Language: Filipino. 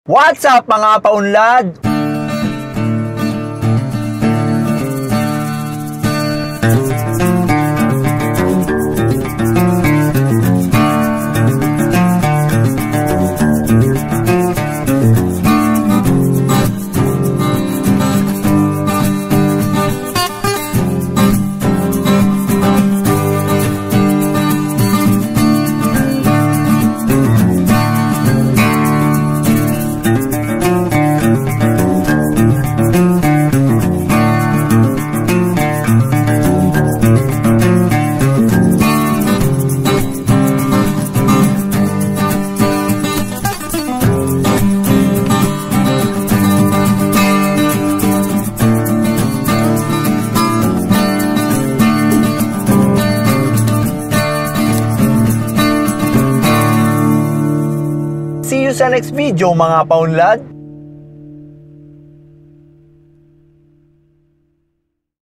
What's up mga paunlad? See you sa next video mga paunlad.